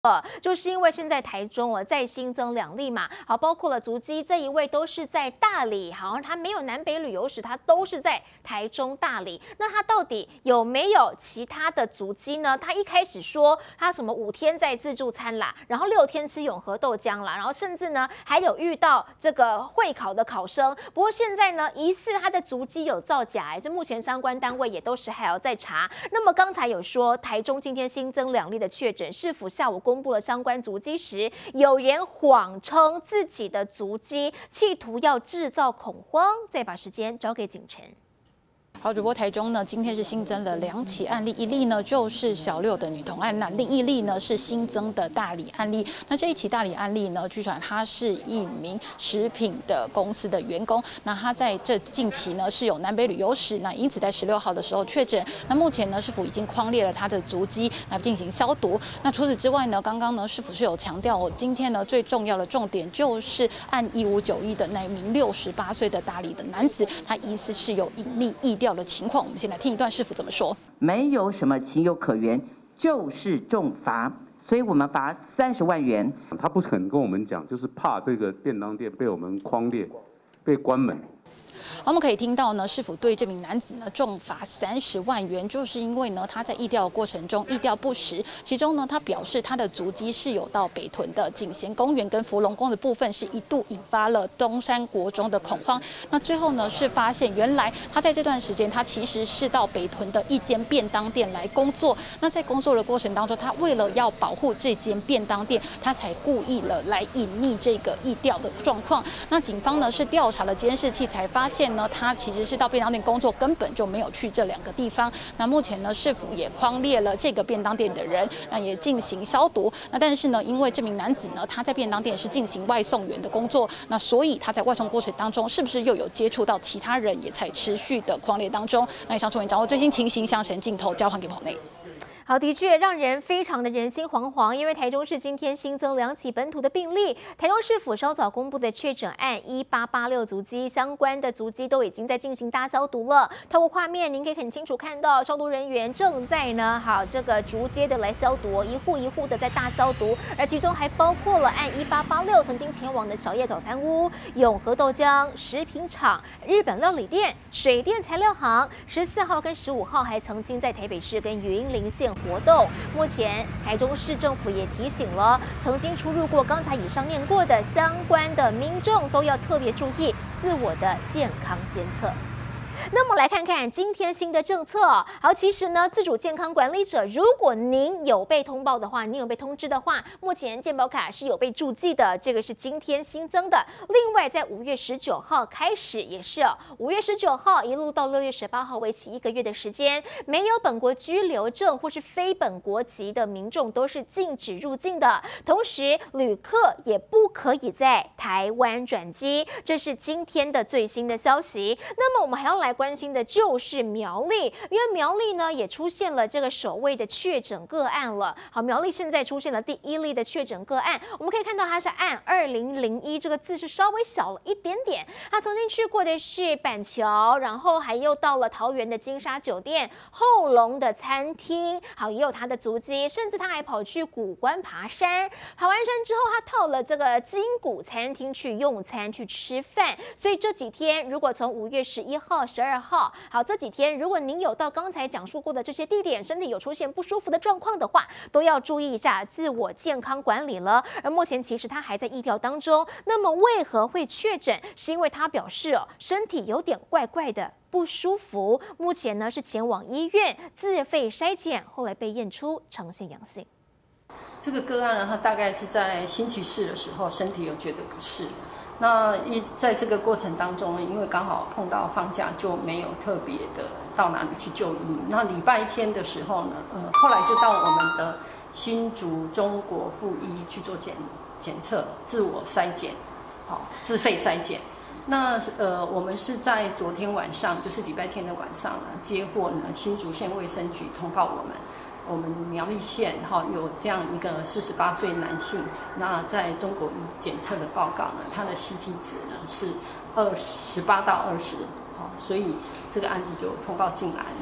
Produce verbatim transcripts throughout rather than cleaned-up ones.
呃，就是因为现在台中哦再新增两例嘛，好，包括了足迹这一位都是在大理，好像他没有南北旅游史，他都是在台中大理。那他到底有没有其他的足迹呢？他一开始说他什么五天在自助餐啦，然后六天吃永和豆浆啦，然后甚至呢还有遇到这个会考的考生。不过现在呢，疑似他的足迹有造假，哎，这目前相关单位也都是还要再查。那么刚才有说台中今天新增两例的确诊，市府下午公布了相关足迹时，有人谎称自己的足迹，企图要制造恐慌。再把时间交给景晨。 好，主播台中呢，今天是新增了两起案例，一例呢就是小六的女童案，那另一例呢是新增的大理案例。那这一起大理案例呢，据传他是一名食品的公司的员工，那他在这近期呢是有南北旅游史，那因此在十六号的时候确诊。那目前呢，市府已经匡列了他的足迹，那进行消毒。那除此之外呢，刚刚呢市府是有强调，我今天呢最重要的重点就是按一五九一的那一名六十八岁的大理的男子，他疑似是有隐匿疫调的情况。我们先来听一段市府怎么说。 没有什么情有可原，就是重罚，所以我们罚三十万元。 他不肯跟我们讲，就是怕这个便当店被我们匡列，被关门。 我们可以听到呢，市府对这名男子呢重罚三十万元，就是因为呢他在疫调的过程中疫调不实，其中呢他表示他的足迹是有到北屯的景贤公园跟福隆宫的部分，是一度引发了东山国中的恐慌。那最后呢是发现原来他在这段时间他其实是到北屯的一间便当店来工作。那在工作的过程当中，他为了要保护这间便当店，他才故意了来隐匿这个疫调的状况。那警方呢是调查了监视器才发现呢，他其实是到便当店工作，根本就没有去这两个地方。那目前呢，市府也匡列了这个便当店的人，那也进行消毒。那但是呢，因为这名男子呢，他在便当店是进行外送员的工作，那所以他在外送过程当中，是不是又有接触到其他人，也才持续的匡列当中。那以上新闻掌握最新情形，向神镜头交还给棚内。 好，的确让人非常的人心惶惶，因为台中市今天新增两起本土的病例。台中市府稍早公布的确诊案一八八六足迹，相关的足迹都已经在进行大消毒了。透过画面，您可以很清楚看到消毒人员正在呢，好这个逐街的来消毒，一户一户的在大消毒，而其中还包括了按一八八六曾经前往的小叶早餐屋、永和豆浆、食品厂、日本料理店、水电材料行。十四号跟十五号还曾经在台北市跟云林县活动。目前台中市政府也提醒了曾经出入过刚才以上念过的相关的民众，都要特别注意自我的健康监测。那么来看看今天新的政策。好，其实呢，自主健康管理者，如果您有被通报的话，您有被通知的话，目前健保卡是有被注记的，这个是今天新增的。另外，在五月十九号开始，也是五月十九号一路到六月十八号，为期一个月的时间，没有本国居留证或是非本国籍的民众都是禁止入境的。同时，旅客也不可以在台湾转机，这是今天的最新的消息。那么我们还要来关心的就是苗栗，因为苗栗呢也出现了这个首位的确诊个案了。好，苗栗现在出现了第一例的确诊个案，我们可以看到它是按二零零一这个字是稍微小了一点点。他曾经去过的是板桥，然后还又到了桃园的金沙酒店、后龙的餐厅，好也有他的足迹，甚至他还跑去古关爬山。爬完山之后，他到了这个金谷餐厅去用餐去吃饭。所以这几天如果从五月十一号、十二号，好，这几天如果您有到刚才讲述过的这些地点，身体有出现不舒服的状况的话，都要注意一下自我健康管理了。而目前其实他还在疫调当中，那么为何会确诊？是因为他表示哦，身体有点怪怪的不舒服，目前呢是前往医院自费筛检，后来被验出呈现阳性。 这个个案呢，他大概是在星期四的时候身体有觉得不适。那一在这个过程当中，因为刚好碰到放假，就没有特别的到哪里去就医。那礼拜天的时候呢，呃，后来就到我们的新竹中国附医去做检检测，自我筛检，好，自费筛检。那呃，我们是在昨天晚上，就是礼拜天的晚上呢，接获呢新竹县卫生局通报我们。我们苗栗县哈有这样一个四十八岁男性，那在中国医检测的报告呢，他的 C T 值呢是二十八到二十，好，所以这个案子就通报进来。那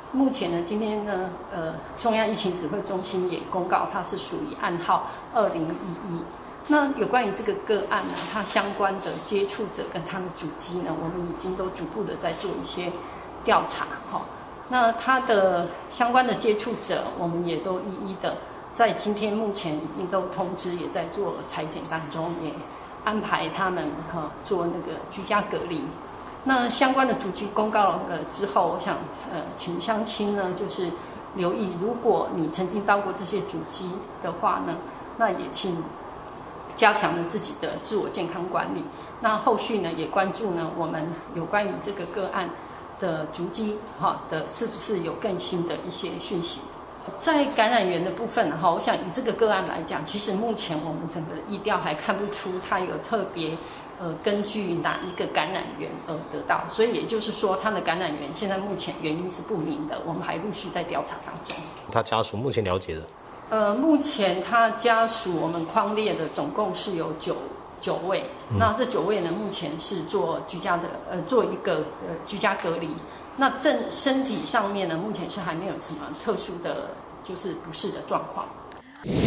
目前呢，今天呢，呃，中央疫情指挥中心也公告，它是属于案号二零一一。那有关于这个个案呢，它相关的接触者跟他的主机呢，我们已经都逐步的在做一些调查，哈。那它的相关的接触者，我们也都一一的在今天目前已经都通知，也在做裁剪当中，也安排他们哈做那个居家隔离。那相关的主机公告了之后，我想呃，请乡亲呢就是留意，如果你曾经到过这些主机的话呢，那也请加强了自己的自我健康管理。那后续呢，也关注呢我们有关于这个个案的足迹哈的，是不是有更新的一些讯息？在感染源的部分哈，我想以这个个案来讲，其实目前我们整个疫调还看不出它有特别呃根据哪一个感染源而得到，所以也就是说，它的感染源现在目前原因是不明的，我们还陆续在调查当中。 他家属目前了解的， 呃，目前他家属我们匡列的总共是有九九位，嗯、那这九位呢，目前是做居家的呃做一个呃居家隔离。那正身体上面呢，目前是还没有什么特殊的就是不适的状况。